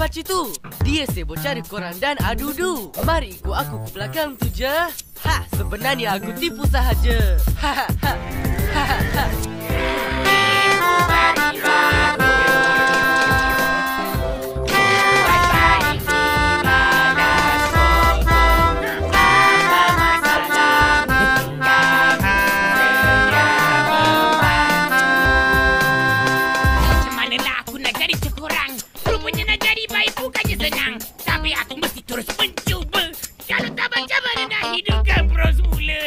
kacik tu. Dia sibuk cari koran dan adudu. Mari ikut aku ke belakang tu je. Sebenarnya aku tipu sahaja. Tapi aku mesti terus mencuba. Kalau tak macam mana nak hidupkan pro semula.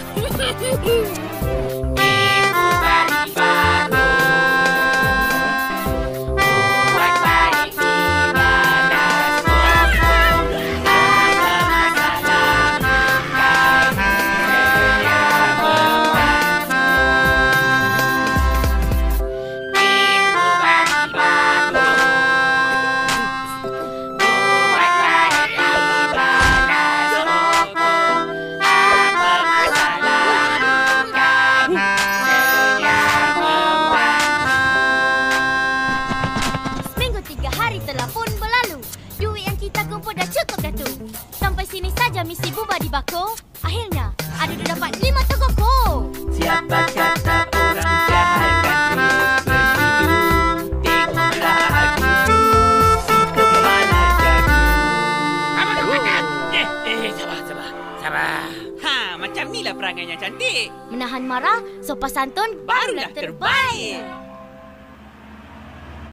Misi buba di bako. Akhirnya, Adudu dapat 5 togoko. Siapa kata orang jahat kan terus berhidup? Tengoklah aku, si kepala jagu. Sabar. Macam inilah perangai yang cantik. Menahan marah, sopan santun, barulah terbaik.